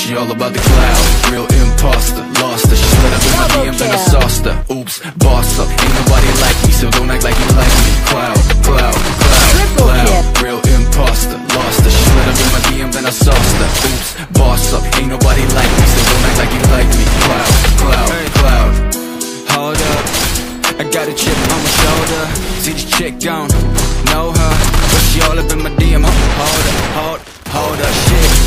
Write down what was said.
She all about the cloud, real imposter. Lost her, she slid up in my DM, then I sauced her. Oops, boss up, ain't nobody like me, so don't act like you like me. Cloud, cloud, cloud, cloud, real imposter. Lost her, she slid up in my DM, then I sauced her. Oops, boss up, ain't nobody like me, so don't act like you like me. Cloud, cloud, cloud. Hold up, I got a chip on my shoulder. See this chick gone, know her, but she all up in my DM. Hold up, hold up, shit.